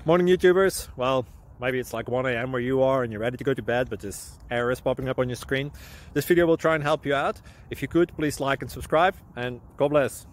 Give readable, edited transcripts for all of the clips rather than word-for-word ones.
Morning YouTubers. Well, maybe it's like 1 a.m. where you are and you're ready to go to bed, but this error is popping up on your screen. This video will try and help you out. If you could, please like and subscribe, and God bless.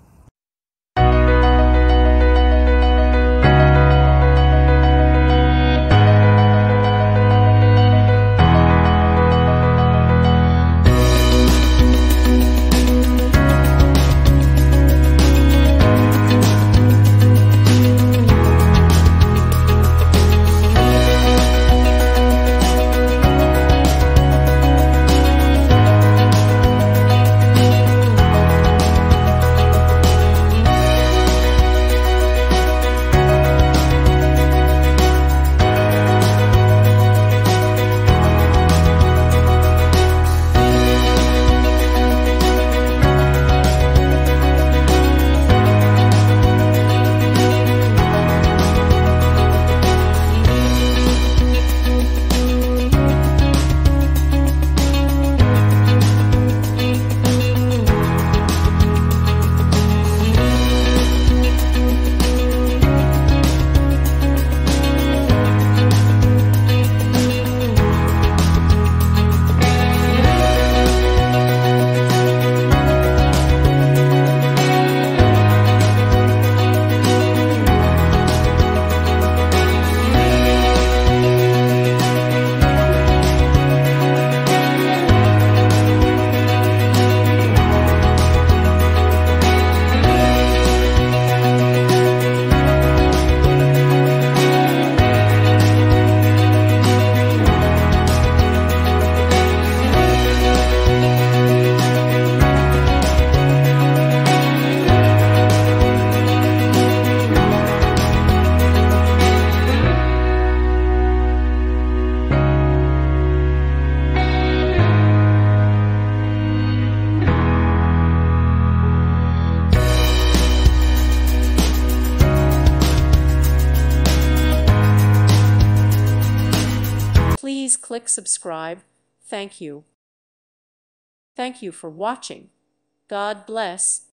Please click subscribe. Thank you. Thank you for watching. God bless.